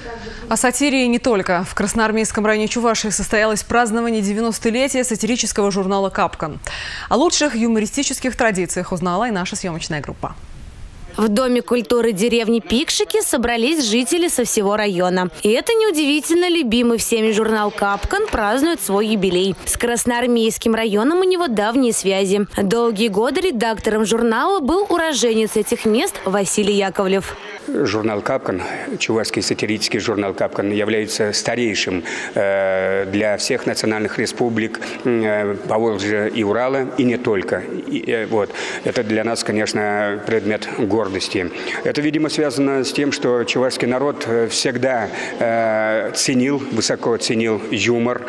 О сатире не только. В Красноармейском районе Чувашии состоялось празднование 90-летия сатирического журнала «Капкан». О лучших юмористических традициях узнала и наша съемочная группа. В Доме культуры деревни Пикшики собрались жители со всего района. И это неудивительно, любимый всеми журнал «Капкан» празднует свой юбилей. С Красноармейским районом у него давние связи. Долгие годы редактором журнала был уроженец этих мест Василий Яковлев. Журнал «Капкан», чувашский сатирический журнал «Капкан», является старейшим для всех национальных республик Поволжья и Урала, и не только. Это для нас, конечно, предмет гордости. Это, видимо, связано с тем, что чувашский народ всегда высоко ценил юмор,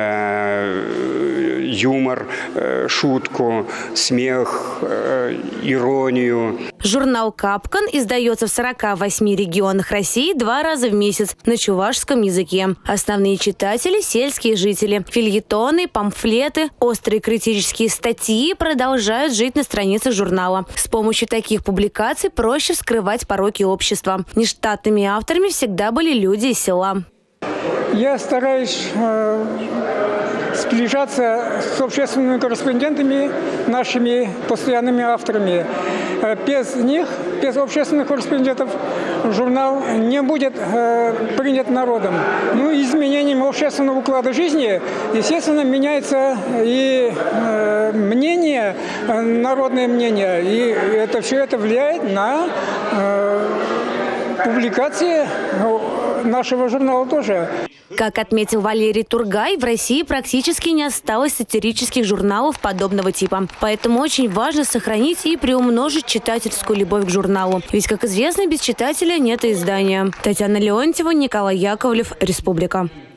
шутку, смех, иронию. Журнал «Капкан» издается в 48 регионах России 2 раза в месяц на чувашском языке. Основные читатели – сельские жители. Фельетоны, памфлеты, острые критические статьи продолжают жить на страницах журнала. С помощью таких публикаций проще вскрывать пороки общества. Нештатными авторами всегда были люди из села. Я стараюсь сближаться с общественными корреспондентами, нашими постоянными авторами. Без них, без общественных корреспондентов, журнал не будет принят народом. Изменением общественного уклада жизни, естественно, меняется и мнение, народное мнение. И все это влияет на публикации нашего журнала тоже. Как отметил Валерий Тургай, в России практически не осталось сатирических журналов подобного типа. Поэтому очень важно сохранить и приумножить читательскую любовь к журналу. Ведь, как известно, без читателя нет издания. Татьяна Леонтьева, Николай Яковлев, Республика.